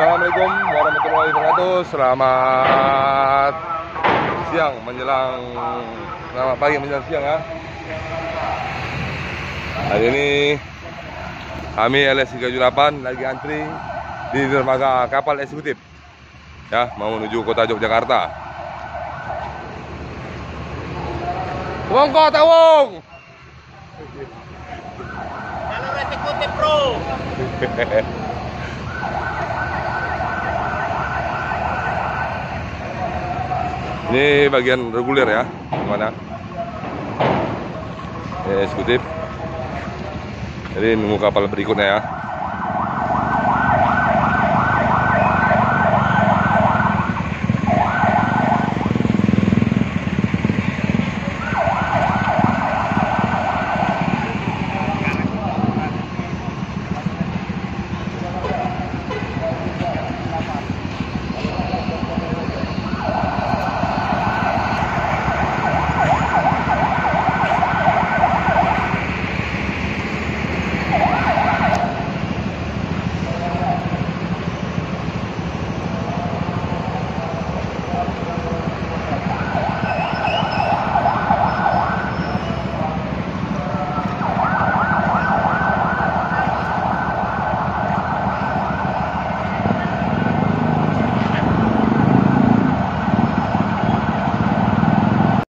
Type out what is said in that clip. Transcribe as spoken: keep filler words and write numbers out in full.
Assalamualaikum warahmatullahi wabarakatuh. Selamat siang menjelang selamat pagi menjelang siang ya. Hari ini kami L S tiga tujuh delapan lagi antri di dermaga kapal eksekutif ya, mau menuju kota Yogyakarta. Tawong, tawong. Jalur eksekutif, bro. Ini bagian reguler ya, mana? Eksekutif. Jadi nunggu kapal berikutnya ya.